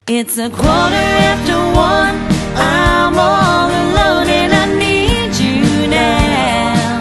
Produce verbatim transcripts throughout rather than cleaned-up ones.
It's a quarter after one, I'm all alone and I need you now.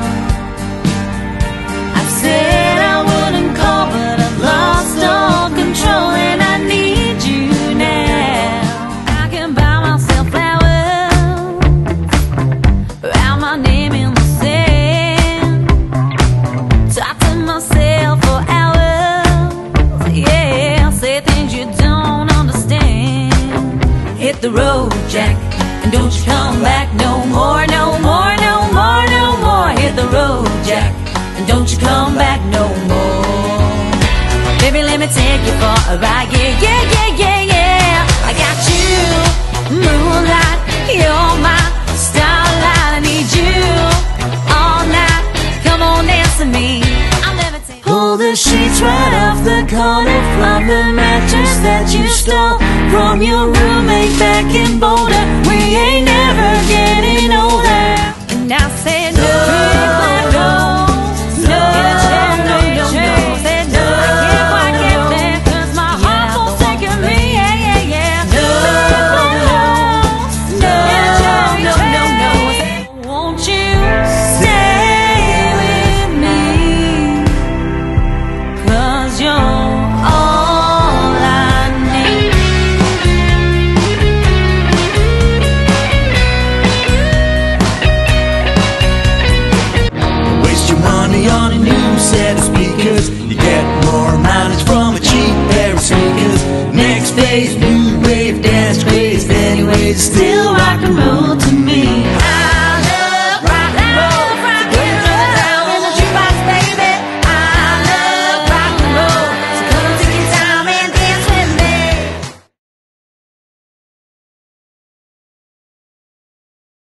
I've said I wouldn't call, but I've lost all control and I need you now. I can buy myself flowers, write my name in the sand, talk to myself for hours, yeah, say things you don't understand. Hit the road, Jack, and don't you come back no more, no more, no more, no more. Hit the road, Jack, and don't you come back no more. Baby, let me take you for a ride, yeah, yeah, yeah, yeah, yeah. I got you, moonlight, you're my starlight. I need you all night, come on dance with me. I'll never take. Pull the sheets right off the corner from the mattress that you stole from your roommate back in Boulder. We ain't never getting older. And I said no, no, no, no, no, no, no. Said no, I can't quite get there 'cause my heart's forsaking me. Yeah, yeah, yeah. No, no, no, no, no, no. Won't you stay with me? 'Cause you're all I need. Waste your money on a new set of speakers. You get more mileage from a cheap pair of sneakers. Next phase, new wave dance craze.